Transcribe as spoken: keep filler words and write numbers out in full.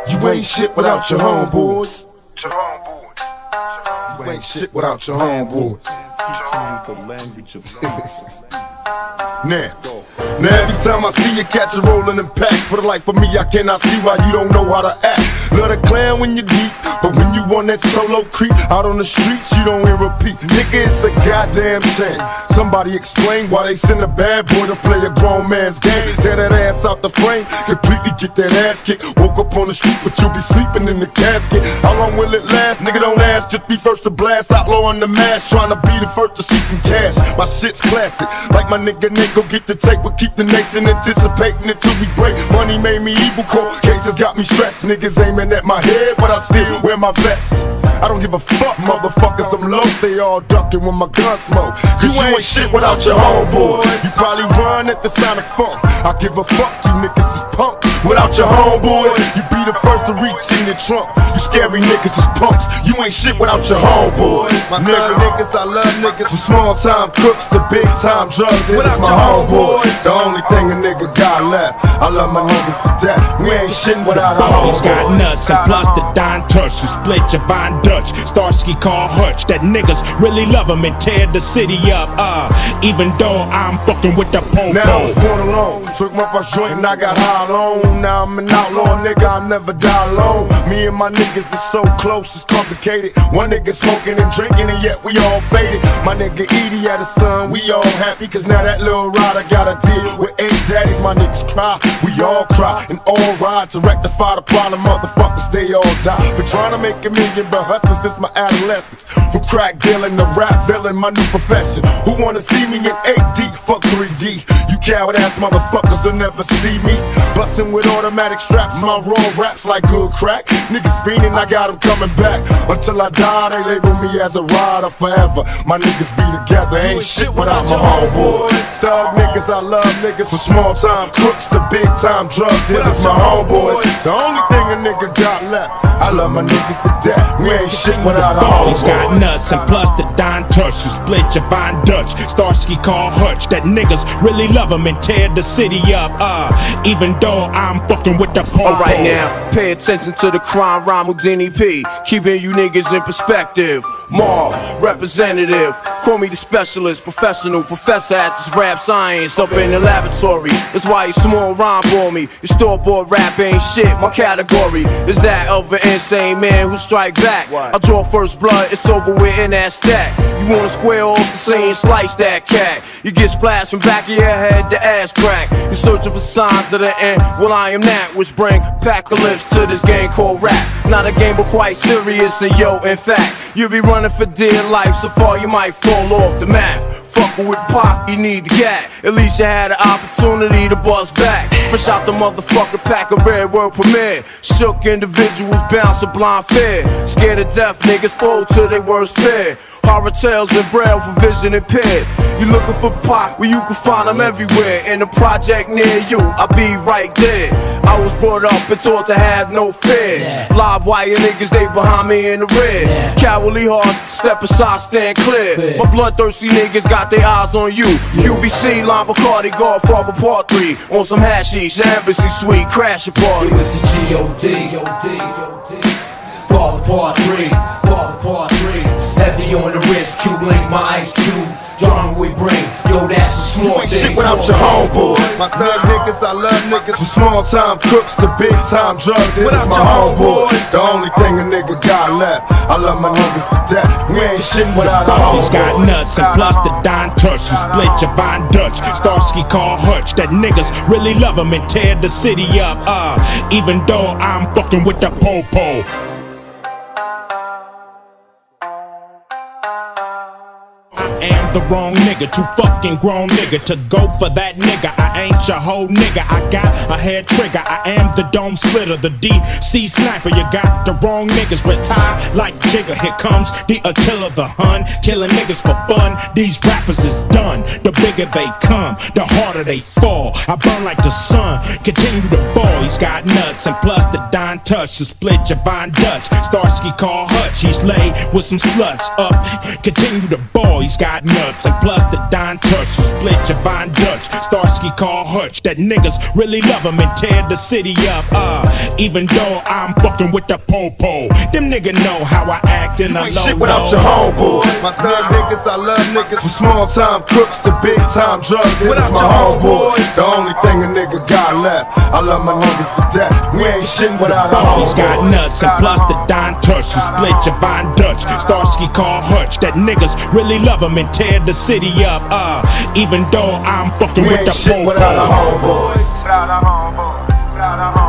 You ain't shit without your homeboys. You ain't shit without your homeboys. Now, now every time I see you catch a rollin' in pack, for the life of me I cannot see why you don't know how to act. Love the clan when you're deep, but when you on that solo creep out on the streets, you don't hear repeat. Nigga, it's a goddamn shame. Somebody explain why they send a bad boy to play a grown man's game. Tear that ass out the frame, completely get that ass kicked. Woke up on the street, but you'll be sleeping in the casket. How long will it last? Nigga, don't ask, just be first to blast. Outlaw on the mask, trying to be the first to see some cash. My shit's classic, like my nigga Nick, go get the tape. We'll keep the nation anticipating until we break. Money made me evil, cold cases got me stressed. Niggas aiming at my head, but I still wear my vest. I don't give a fuck, motherfuckers, I'm low. They all ducking when my gun smoke. Cause you ain't shit without your homeboys. You probably run at the sound of funk. I give a fuck, you niggas is punk. Without your homeboys, you be the first to reach in your trunk. You scary niggas is punks. You ain't shit without your homeboys. My nigga niggas, I love niggas. From small time crooks to big time drug dealers, my homeboys. The only thing a nigga got left. I love my niggas to death. We ain't shit without our homeboys. He's got nuts and plus the Don touch. You split your Von Dutch. Starsky call Hutch. That niggas really love him and tear the city up. Uh, even though I'm fucking with the po-po. Now I was born alone. Took my first joint and I got high alone. Now I'm an outlaw, nigga, I'll never die alone. Me and my niggas is so close, it's complicated. One nigga smoking and drinking and yet we all faded. My nigga Edie had a son, we all happy. Cause now that little rider got a deal with eight daddies. My niggas cry, we all cry and all ride to rectify the problem. Motherfuckers, they all die. Been trying to make a million, but hustling since my adolescence. From crack dealing to rap villain, my new profession. Who wanna see me in eight D? Fuck three D. You coward ass motherfuckers will never see me. Bustin' with automatic straps, my raw raps like good crack. Niggas fiendin', I got them coming back. Until I die, they label me as a rider forever. My niggas be together, ain't shit without my homeboys. Thug niggas, I love niggas. From small time crooks to big time drug dealers, my homeboys. The only thing a nigga got left, I love my niggas to death. We ain't shit without our homeboys. He's got nuts and plus the Don touch. You split your Von Dutch. Starsky call Hutch. That niggas really love him and tear the city up. Uh, even though I'm fucking with the po-po. Alright now, pay attention to the crime rhyme with Denny P. Keeping you niggas in perspective. Marv, representative. Call me the specialist, professional professor at this rap science up in the laboratory. That's why you small rhyme for me. Your store-bought rap ain't shit. My category is that of an insane man who strike back. I draw first blood, it's over with in that stack. You wanna square off the scene, slice that cat. You get splashed from back of your head to ass crack. You're searching for signs of the end. Well, I am that, which bring apocalypse to this game called rap. Not a game, but quite serious, and yo, in fact, you'll be running for dear life. So far, you might fall off the map. Fuckin' with Pac, you need the gat. At least you had an opportunity to bust back. Fresh out the motherfucking pack of Red World Premiere. Shook individuals bouncing blind fear. Scared to death, niggas fold to their worst fear. Horror tales and braille for vision impaired. You looking for Pac, well you can find them everywhere. In the project near you, I'll be right there. I was brought up and taught to have no fear. Yeah. Live wire niggas, they behind me in the rear. Yeah. Cowardly hearts, step aside, stand clear. clear. My bloodthirsty niggas got their eyes on you. Yeah. Q B C, Lon Bacardi, Godfather Part three. On some hashish, the embassy suite, crash a party. It was the G O D Father Part three, Father Part three. Heavy on the wrist, Cube Link, my ice cube. Drama we bring, yo, that's a small thing. Shit without your homeboys. My thug niggas, I love niggas. From small time crooks to big time drug dealers, my homeboys. The only thing a nigga got left, I love my niggas to death. We ain't shit without our homeboys. He's got nuts and plus the Don touch. You split your Von Dutch. Starsky call Hutch. That niggas really love him and tear the city up. Uh, even though I'm fucking with the po-po. I am the wrong nigga, too fucking grown nigga to go for that nigga. I ain't your whole nigga, I got a head trigger. I am the dome splitter, the D C sniper. You got the wrong niggas, retire like Jigger. Here comes the Attila the Hun, killing niggas for fun. These rappers is done, the bigger they come, the harder they fall. I burn like the sun, continue to ball. He's got nuts and plus the Don touch to split your Von Dutch. Starsky call Hutch, he's laid with some sluts up, continue to ball. He's got nuts nuts, and plus the Don touch. You split your Von Dutch, Starsky call Hutch. That niggas really love him and tear the city up. Uh, even though I'm fucking with the po-po, them niggas know how I act in a low shit without your homeboys. My thug niggas, I love niggas. From small time crooks to big time drug dealers, my homeboys. The only thing a nigga got left. I love my niggas to death. We ain't shit without a homeboys. He's got nuts, and plus the Don touch. You split your Von Dutch, Starsky call Hutch. That niggas really love him and tear the city up. Uh, even though I'm fucking we with ain't the shit po-po. without a homeboys. Without a homeboys. Without a homeboys.